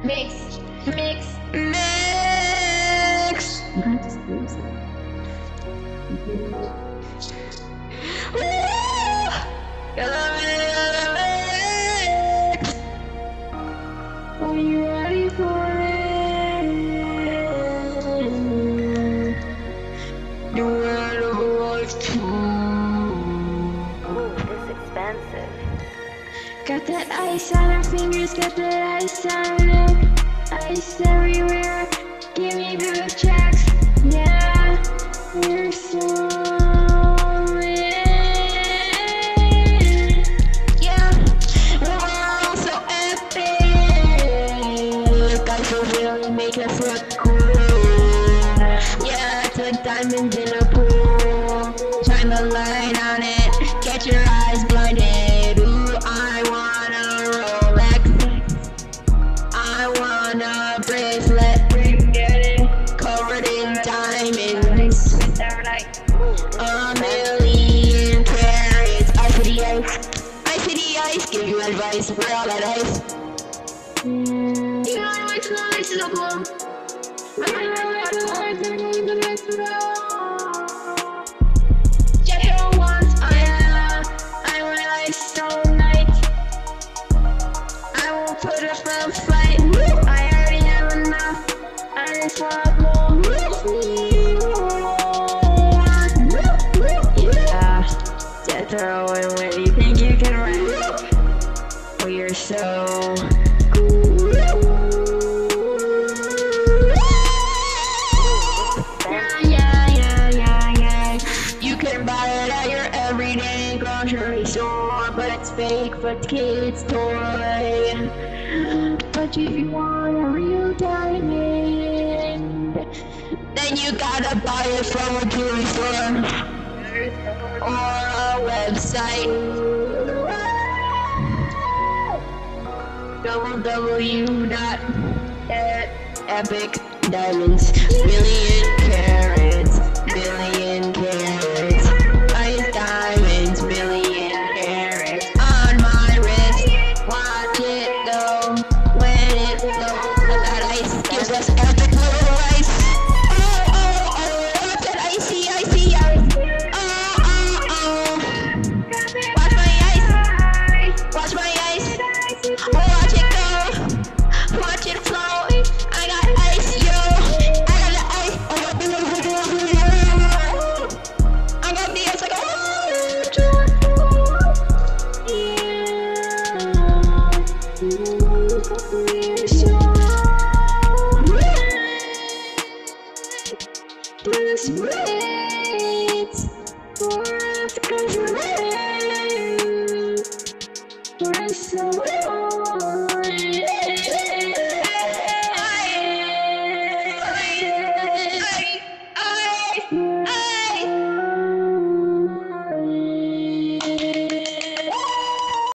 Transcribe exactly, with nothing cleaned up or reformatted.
Mix, mix, mix. Not just lose it. Are you ready for it? The world of life too. Ooh, it's expensive. Got that ice on her fingers, got that ice on her. Ice everywhere, give me blue checks. Yeah, we're so in. Yeah, we're all so epic. I should really make us look cool. Yeah, it's like diamonds in a pool. Shine the light on it, get your eyes blinded. Ooh, I want a Rolex, I want a bracelet, covered in diamonds, a million carats. Ice to the ice, ice to the ice, give you advice, we're all that ice. Mm. You know my ice is so cool. I know my ice is so cool. Put up a fight, I already have enough. I just want more. Yeah, death row, and where do you think you can run? Oh, you're so cool. Yeah, yeah, yeah, yeah, yeah. You can buy it at your everyday grocery store, but it's fake for kids' toy. But if you want a real diamond, then you gotta buy it from a jewelry store or a website. w w w dot epic diamonds. Million carats, million carats. Ice diamonds, million carats. On my wrist, watch it go. When it goes, that ice gives us epic little ice. Oh, oh, oh, what's that icy, icy ice? Oh, oh, oh. Watch my ice, watch my ice. Watch it go, watch it flow. I got ice, yo. I got the ice. I got the ice. I got the ice. I got we're so this waits for us, 'cause we're so